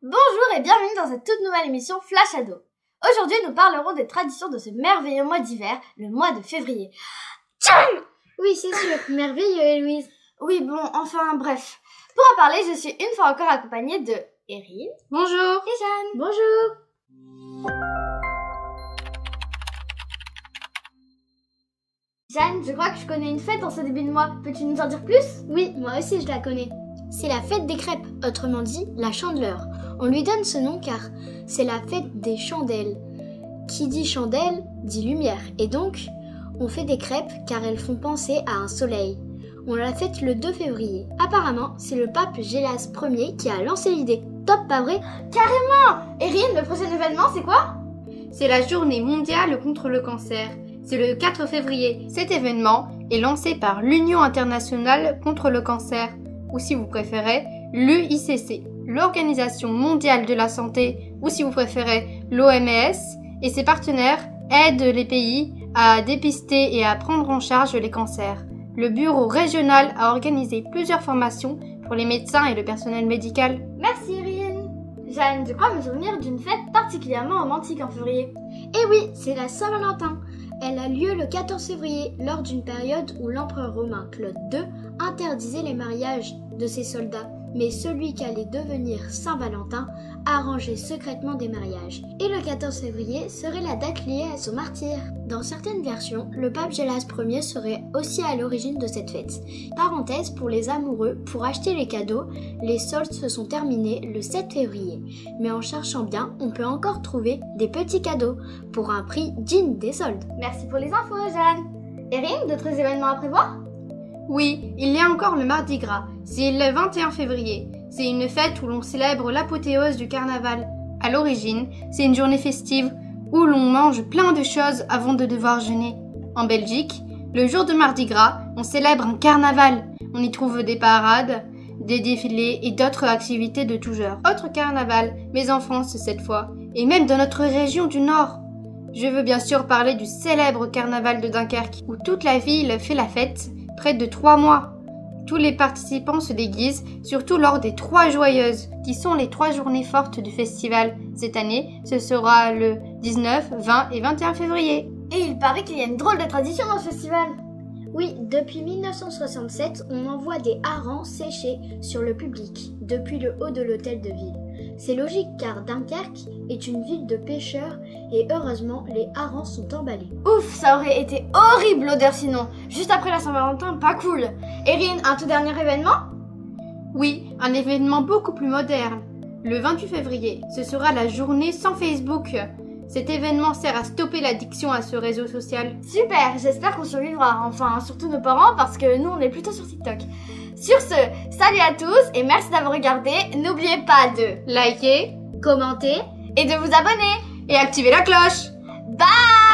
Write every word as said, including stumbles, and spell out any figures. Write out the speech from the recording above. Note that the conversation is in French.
Bonjour et bienvenue dans cette toute nouvelle émission Flash Ado. Aujourd'hui, nous parlerons des traditions de ce merveilleux mois d'hiver, le mois de février. Tcham! Oui, c'est sûr, merveilleux, Héloïse. Oui, bon, enfin, bref. Pour en parler, je suis une fois encore accompagnée de Erin. Bonjour. Et Jeanne. Bonjour. Jeanne, je crois que je connais une fête en ce début de mois. Peux-tu nous en dire plus? Oui, moi aussi je la connais. C'est la fête des crêpes, autrement dit la Chandeleur. On lui donne ce nom car c'est la fête des chandelles. Qui dit chandelle dit lumière, et donc on fait des crêpes car elles font penser à un soleil. On la fête le deux février. Apparemment, c'est le pape Gélas Ier qui a lancé l'idée. Top, pas vrai? Carrément! Erin, le prochain événement, c'est quoi? C'est la journée mondiale contre le cancer. C'est le quatre février. Cet événement est lancé par l'Union internationale contre le cancer, ou si vous préférez, l'U I C C, l'Organisation mondiale de la santé, ou si vous préférez, l'O M S, et ses partenaires aident les pays à dépister et à prendre en charge les cancers. Le bureau régional a organisé plusieurs formations pour les médecins et le personnel médical. Merci Erin. Jeanne, je crois me souvenir d'une fête particulièrement romantique en février. Eh oui, c'est la Saint-Valentin. Elle a lieu le quatorze février, lors d'une période où l'empereur romain Claude deux interdisait les mariages de ses soldats, mais celui qui allait devenir Saint-Valentin arrangeait secrètement des mariages. Et le quatorze février serait la date liée à son martyre. Dans certaines versions, le pape Gélas Ier serait aussi à l'origine de cette fête. Parenthèse pour les amoureux, pour acheter les cadeaux, les soldes se sont terminés le sept février. Mais en cherchant bien, on peut encore trouver des petits cadeaux pour un prix digne des soldes. Merci pour les infos, Jeanne. Erin, d'autres événements à prévoir? Oui, il y a encore le Mardi Gras. C'est le vingt et un février. C'est une fête où l'on célèbre l'apothéose du carnaval. À l'origine, c'est une journée festive où l'on mange plein de choses avant de devoir jeûner. En Belgique, le jour de Mardi Gras, on célèbre un carnaval. On y trouve des parades, des défilés et d'autres activités de tout genre. Autre carnaval, mais en France cette fois, et même dans notre région du Nord. Je veux bien sûr parler du célèbre carnaval de Dunkerque, où toute la ville fait la fête, près de trois mois. Tous les participants se déguisent, surtout lors des Trois Joyeuses, qui sont les trois journées fortes du festival. Cette année, ce sera le dix-neuf, vingt et vingt et un février. Et il paraît qu'il y a une drôle de tradition dans ce festival. Oui, depuis mille neuf cent soixante-sept, on envoie des harengs séchés sur le public, depuis le haut de l'hôtel de ville. C'est logique car Dunkerque est une ville de pêcheurs et heureusement, les harengs sont emballés. Ouf, ça aurait été horrible l'odeur sinon. Juste après la Saint-Valentin, pas cool. Erin, un tout dernier événement? Oui, un événement beaucoup plus moderne. Le vingt-huit février, ce sera la journée sans Facebook. Cet événement sert à stopper l'addiction à ce réseau social. Super, j'espère qu'on survivra. Enfin, surtout nos parents parce que nous, on est plutôt sur TikTok. Sur ce, salut à tous et merci d'avoir regardé. N'oubliez pas de liker, commenter et de vous abonner. Et activer la cloche. Bye!